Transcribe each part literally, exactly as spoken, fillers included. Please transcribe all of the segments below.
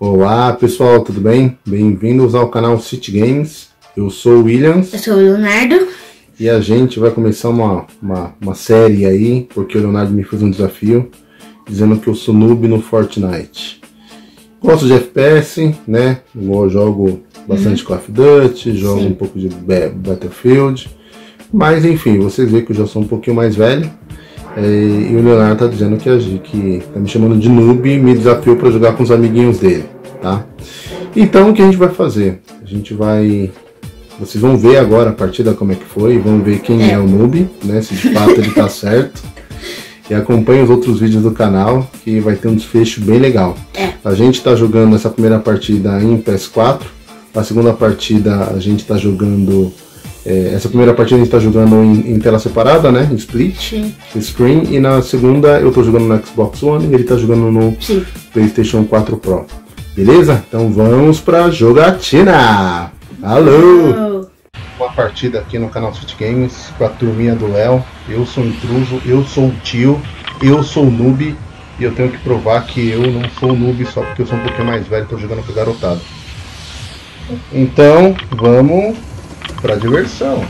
Olá pessoal, tudo bem? Bem-vindos ao canal City Games. Eu sou o Williams. Eu sou o Leonardo. E a gente vai começar uma, uma, uma série aí, porque o Leonardo me fez um desafio, dizendo que eu sou noob no Fortnite. Gosto de F P S, né? Eu jogo bastante uhum. Call of Duty, jogo Sim. um pouco de Battlefield. Mas enfim, vocês veem que eu já sou um pouquinho mais velho. É, e o Leonardo tá dizendo que, que tá me chamando de noob e me desafiou para jogar com os amiguinhos dele, tá? Então o que a gente vai fazer? A gente vai... Vocês vão ver agora a partida como é que foi, vão ver quem é, é o noob, né? Se de fato ele tá certo. E acompanhe os outros vídeos do canal, que vai ter um desfecho bem legal. É. A gente tá jogando essa primeira partida em P S quatro, a segunda partida a gente tá jogando... É, essa primeira partida a gente está jogando em, em tela separada, né? Em split, Sim. screen, e na segunda eu estou jogando no Xbox One e ele está jogando no Sim. PlayStation quatro Pro. Beleza? Então vamos pra jogatina! Alô! Uma partida aqui no canal City Games com a turminha do Léo. Eu sou o intruso, eu sou o tio, eu sou o noob e eu tenho que provar que eu não sou o noob só porque eu sou um pouquinho mais velho e estou jogando com o garotado. Então vamos pra diversão.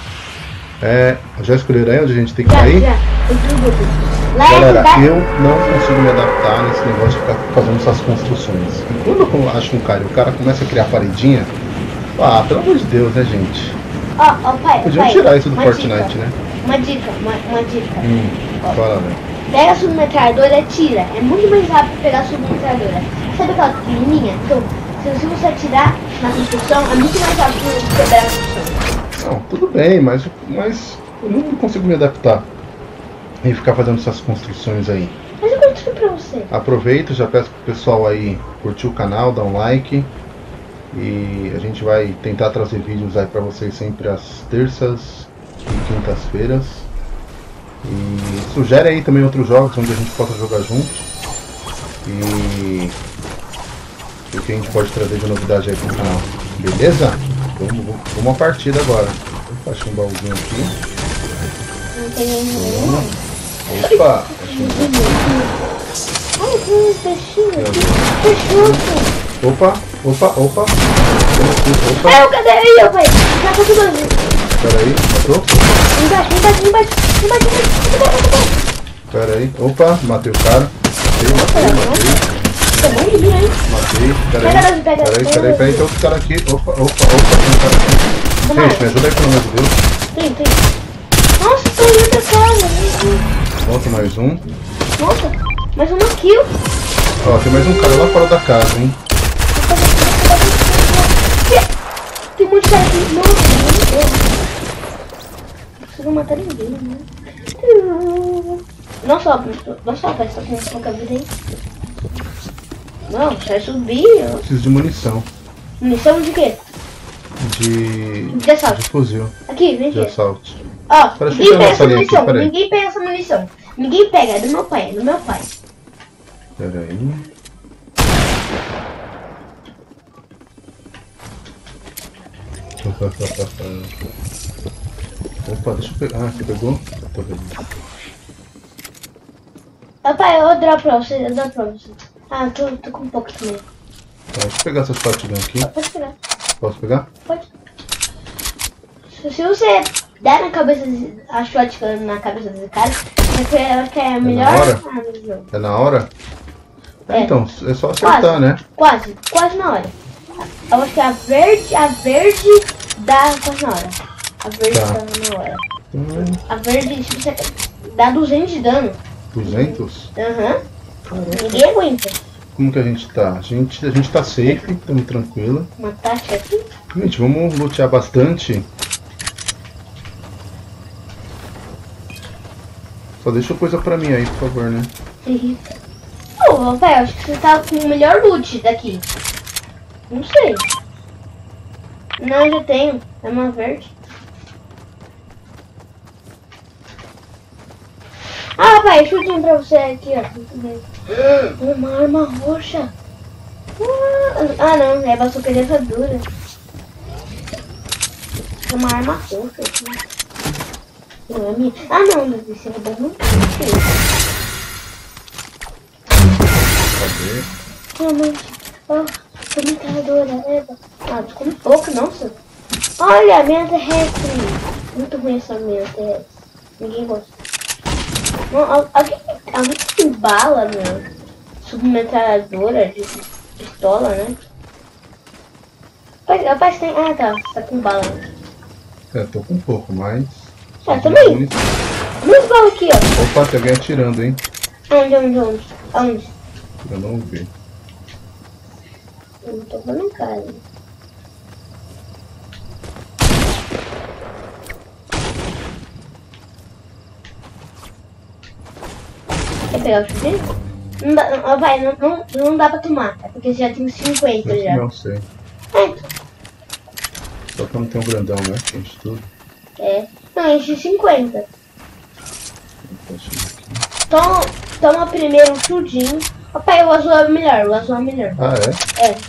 É, já escolheram aí onde a gente tem que já, cair? Já. Galera, eu não consigo me adaptar nesse negócio de ficar fazendo essas construções. E quando eu acho um cara e o cara começa a criar paredinha, ah, pelo amor de Deus, né, gente? Ó, ó, pai. Podiam pai, tirar isso do Fortnite, dica, né? Uma dica, uma, uma dica. Hum, fala, né? Pega a submetralhadora e atira. É muito mais rápido pegar a submetralhadora. Sabe aquela pequenininha? Então, se você atirar na construção, é muito mais rápido quebrar a construção. Não, tudo bem, mas, mas eu não consigo me adaptar e ficar fazendo essas construções aí. Mas eu construo pra você. Aproveito, já peço pro pessoal aí curtir o canal, dar um like. E a gente vai tentar trazer vídeos aí pra vocês sempre às terças e quintas-feiras. E sugere aí também outros jogos onde a gente possa jogar junto. E o que a gente pode trazer de novidade aí pro canal. Beleza? Vamos, vamos uma partida agora. Opa, achei um baúzinho aqui. Não tem nenhum. Opa, achei um baúzinho. Ai, tem um peixinho aqui. Peixoto. Opa, opa, opa. Opa. Ai, cadê aí, meu pai? Já tá tudo ali. Pera aí, matou? Embaixo, embaixo, embaixo, embaixo, embaixo. Pera aí, opa, matei o cara. Matei, matei, matei. Matei, peraí, peraí, peraí, peraí, tem outro cara aqui. Opa, opa, opa, tem um cara aqui. Gente, me ajuda aí, pelo amor de Deus. Tem, tem. Nossa, tem muita cara. Volta mais um. Nossa, mais uma kill. Ó, tem mais um cara lá fora da casa, hein. Tem um monte de cara aqui. Nossa, meu Deus. Não consigo matar ninguém, né? Nossa, nossa, pai, só tem pouca vida aí. Não, sai subir. Eu... Preciso de munição. Munição de quê? De... De assalto. De fuzil. Aqui, vem aqui. De assalto. Ó, Parece ninguém que pega essa munição. aqui, Ninguém pega essa munição. Ninguém pega, é do meu pai, é do meu pai. Pera aí. Opa, deixa eu pegar. Ah, você pegou? Tô vendo. Papai, eu dou pra você, eu dou pra você. Ah, tô, tô com um pouco também. Tá, deixa eu pegar essas shotgun aqui. Pode pegar. Posso pegar? Pode. Se, se você der na cabeça de, a shotgun na cabeça desse cara, eu acho que é a melhor arma do jogo. É na hora? É. Então, é só acertar, quase, né? Quase, quase na hora. Eu acho que a verde, a verde dá quase na hora. A verde tá. dá na hora. Hum. A verde, se você dá duzentos de dano. duzentos? Aham. Uhum. Ninguém aguenta. Como que a gente tá? A gente, a gente tá safe, estamos tranquilo. Uma tática aqui? Gente, vamos lutear bastante. Só deixa coisa pra mim aí, por favor, né? Uhum. Oh, velho, acho que você tá com o melhor loot daqui. Não sei. Não, eu já tenho. É uma verde. Ah, pai, chutinho pra você aqui, ó. Muito bem. Uma arma roxa. Ah, não. É bazuca de atadura. É uma arma roxa aqui. Não é minha. Ah, não. Deve ser da não. Cadê? Ah, não. Oh, tô metralhadora, Eva. Ah, tô com pouco, nossa. Olha, minha terrestre. Muito ruim essa minha terrestre. Ninguém gosta. Não, alguém, alguém tem bala, meu? Submetralhadora de pistola, né? Rapaz, tem... Ah, tá. Você tá com bala. É, tô com um pouco, mas... Ah, também. Duas balas aqui, ó. Opa, tem alguém atirando, hein? Onde, onde, onde? Aonde? Eu não vi. Eu não tô vendo cara. Quer pegar o chuveiro? Não dá, não, vai, não, não, não dá pra tomar. É porque já tem cinquenta Eu já. não sei. É. Só que não tem um grandão, né? Enche tudo. É. Não, enche cinquenta. Toma, toma primeiro um chudinho. Papai, o azul é melhor, o azul é melhor. Ah, é? É.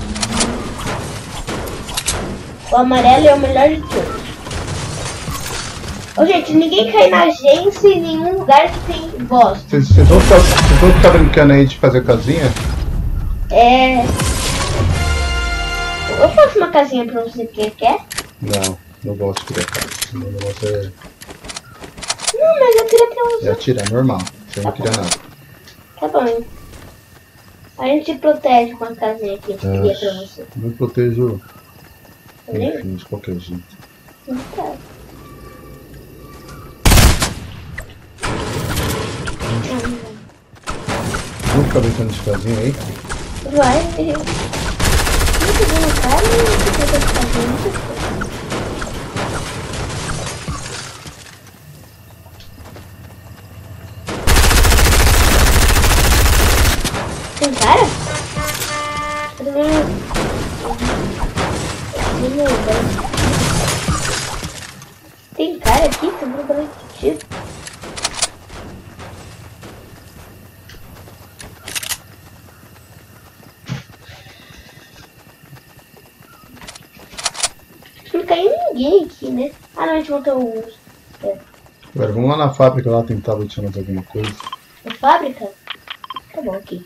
O amarelo é o melhor de todos. Ô, gente, ninguém cai na agência em nenhum lugar que tem bosta. Vocês vão ficar, vocês vão ficar brincando aí de fazer casinha? É... Eu faço uma casinha pra você que quer? Não, não gosto de criar casa. Meu negócio é... Não, mas eu queria pra você. É atirar, normal. Você não cria nada. Tá bom. A gente protege com a casinha que a gente cria pra você. Não protejo... Entendeu? Enfim, de qualquer jeito. Não tá. Vamos ficar brincando de casinha aí? Vai. Muito bom na cara e você tenta fazer muitas coisas. Tem cara? Tem cara aqui? Tô procurando tiro. Não caiu ninguém aqui, né? Ah, não, a gente botou uns. É. Agora vamos lá na fábrica lá tentar botar mais alguma coisa. Na fábrica? Tá bom, aqui.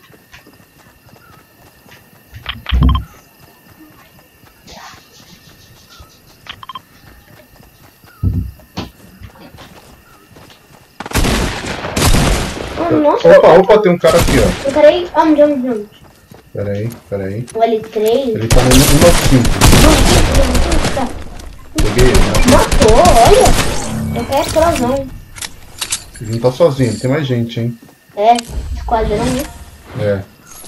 Oh, nossa, Opa, opa, tem um cara aqui, ó. eu parei. Onde, onde, onde? Pera aí, pera aí. O L três. Ele tá no um nove cinco. Peguei ele, né? Matou, olha. Eu quero explosão. Ele não tá sozinho, tem mais gente, hein? É, esquadrão, né? É.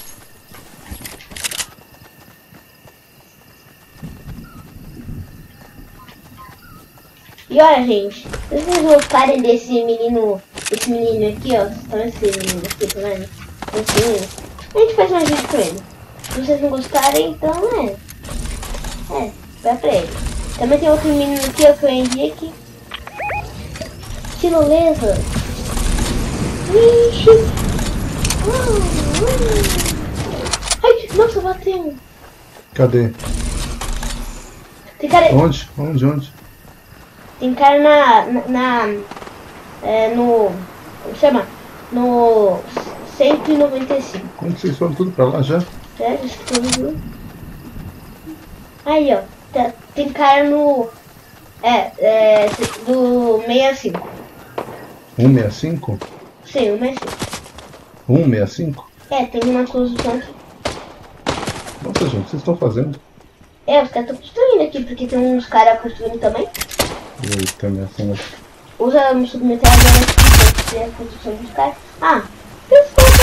E olha, gente, se vocês gostarem desse menino, esse menino aqui, ó, estão esse menino aqui, tá vendo? Esse menino, a gente faz mais vídeo com ele. Se vocês não gostarem, então é, é, vai pra ele. Também tem outro menino aqui, ó, que eu Henrique. Tirolesa. Ixi. Ai, nossa, bateu. Cadê? Tem cara... Onde? Onde? Onde? Tem cara na... na, na é, no... Como chama? No... cento e noventa e cinco. Como que vocês foram tudo pra lá já? É, acho que tudo. Aí, ó. Tá, tem cara no... É, é... Do sessenta e cinco. um sessenta e cinco? Sim, o sessenta e cinco. um sessenta e cinco? É, tem uma construção aqui. Nossa, gente, o que vocês estão fazendo? É, os caras estão construindo aqui, porque tem uns caras construindo também. Eita, minha senhora. Usa um submetralhadora aqui pra fazer a construção dos caras. Ah, tem os caras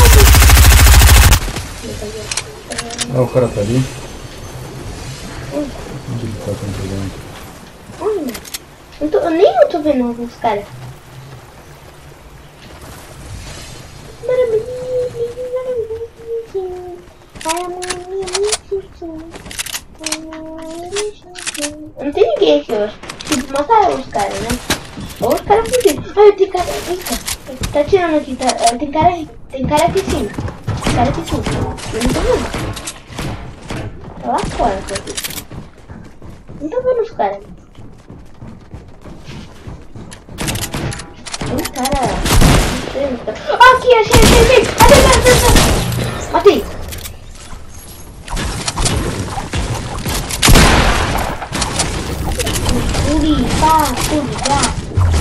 aqui. Ah, o cara tá ali. Hum. Onde ele tá controlando? Olha, eu, tô, eu nem não tô vendo os caras. Não tem ninguém aqui, eu acho. Tipo, mataram os caras, né? Ou os caras fugiram. Ai, tem cara. Eita, tá tirando aqui, tá? Tem cara, tem cara aqui sim. Tem cara aqui sim. Eu não tô vendo. Tá lá fora, tá aqui. Não tô vendo os caras. Tem cara. Não sei, cara. Ah, aqui, achei, achei, achei. Achei, achei, achei. Matei. Pá, tudo, pá.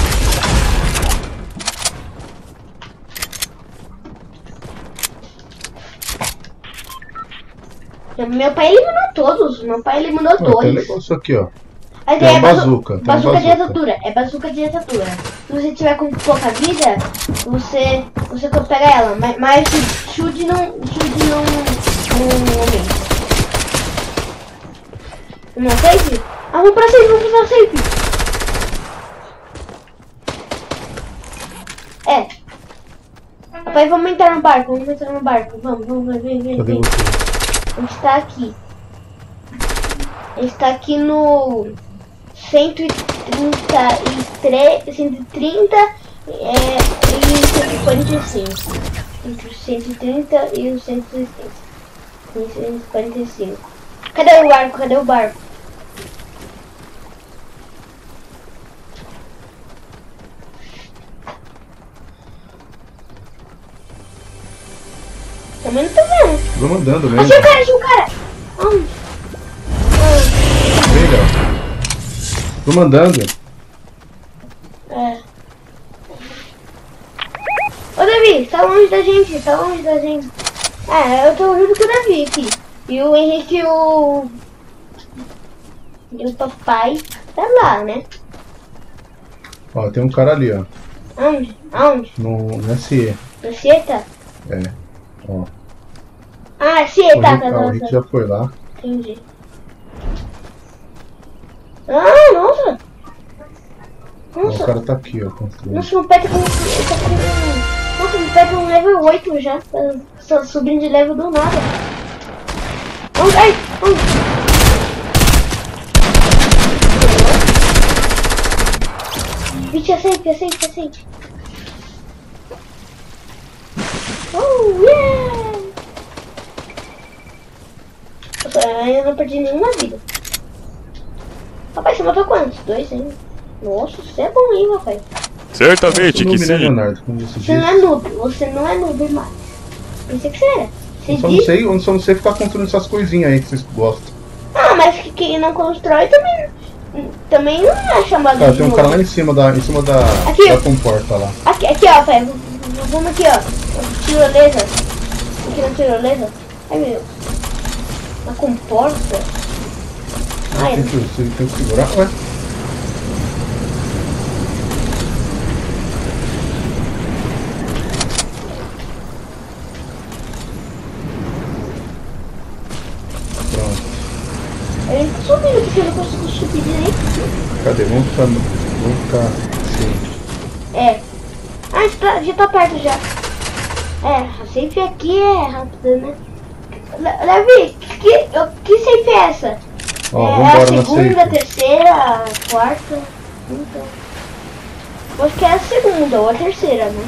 Meu pai eliminou todos. Meu pai eliminou Ah, tem dois. negócio aqui, ó. Aí Tem é uma bazu bazuca, tem bazuca uma de bazuca. exatura. É bazuca de exatura. Se você tiver com pouca vida, você, você pega ela. Mas, mas chute não. Chute não. Não aumenta. Não safe? Ah, vamos pra safe, vamos pra safe. É. Papai, vamos entrar no barco, vamos entrar no barco. Vamos, vamos, vem, vem, Cadê vem. você? A gente tá aqui. A gente tá aqui no cento e trinta e três, cento e trinta é, e cento e quarenta e cinco. Entre o cento e trinta e o cento e sessenta. cento e quarenta e cinco. Cadê o barco? Cadê o barco? Também não tô vendo. Vamos andando mesmo. Achei o cara, achei o cara! Onde? Vem, Léo. Vamos andando. É. Ô Davi, tá longe da gente, tá longe da gente. É, eu tô junto com o Davi aqui. E o Henrique e o... E o papai tá lá, né? Ó, tem um cara ali, ó. Aonde? Aonde? No, no S E. No Cieta? É. Ó. Ah, O Cieta, Rick, tá, ah, o tá, Rick tá. já foi lá. Entendi. Ah, nossa! Ó, o Nossa, cara tá aqui, ó. Construindo. nossa, meu pé tá com... Tá com... Nossa, meu pé tá um level oito já. Tá só subindo de level do nada. Onde? Ai, onde? Vixe, aceite, aceite, aceite. Oh, yeah! Nossa, eu ainda não perdi nenhuma vida. Rapaz, você matou quantos? Dois ainda. Nossa, você é bom, hein, rapaz? Certamente que Noob, né, sim. Leonardo? Como você Você não é disse. noob, você não é noob mais. Pensei que você era. Você Eu só não disse... sei, eu só não sei ficar construindo essas coisinhas aí que vocês gostam. Ah, mas que quem não constrói também, também não é chamado Tá, de tem um noob. cara lá em cima da, em cima da, Aqui. da comporta lá. Aqui, aqui, ó, pai. v- v- Vamos aqui, ó. Tirolesa. Aqui na tirolesa. Ai, meu Deus. Na comporta. Ai, Tem que, você tem que segurar, ué. Pronto. a gente tá subindo porque eu não consigo subir direito. Cadê? Vamos ficar. Vamos ficar assim. É. Ah, já tá, já tá perto já. É, a safe aqui é rápida, né? Le- Levi, que, eu- que safe é essa? Ó, é vambora a na segunda, safe. terceira, a quarta, quinta. Eu acho que é a segunda ou a terceira, né?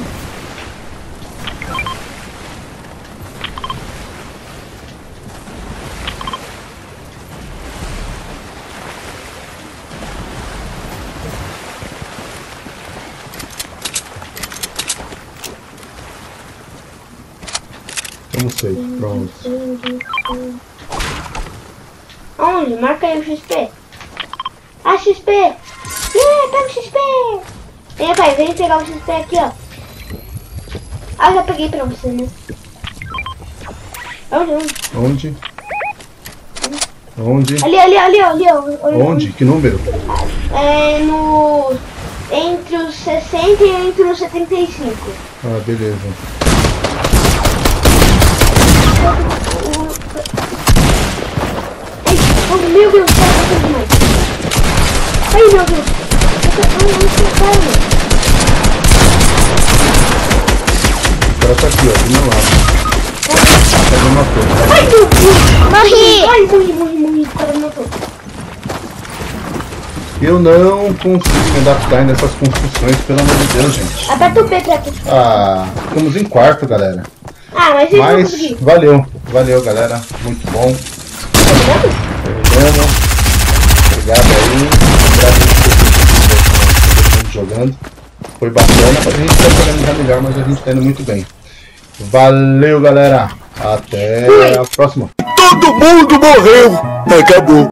Vamos safe, pronto. Onde? Marca aí o X P. Ah, X P! Yeah, pega o X P! Vem, pai, vem pegar o X P aqui, ó. Ah, já peguei pra você, né? Onde, onde? Onde? Onde? Ali, ali, ali, ó, ali, ó. ali, Onde? Que número? É no... Entre os sessenta e entre os setenta e cinco. Ah, beleza. Ai, oh, meu Deus, cara, tá demais. Ai, meu Deus. Ai, não sei, cara. O cara tá aqui, ó, do meu lado. Cadê uma coisa? Ai, meu Deus. Morri! Ai, morri, morri, morri. O cara me matou. Eu não consigo me adaptar nessas construções, pelo amor de Deus, gente. Aperta o P pra tu. Ah, ficamos em quarto, galera. Ah, mas eles vão Mas conseguir. valeu, valeu, galera. Muito bom. Terminamos. Obrigado aí. Obrigado por vocês jogando. Foi bacana. A gente vai organizar melhor, mas a gente tá indo muito bem. Valeu, galera. Até a próxima. Todo mundo morreu. Acabou.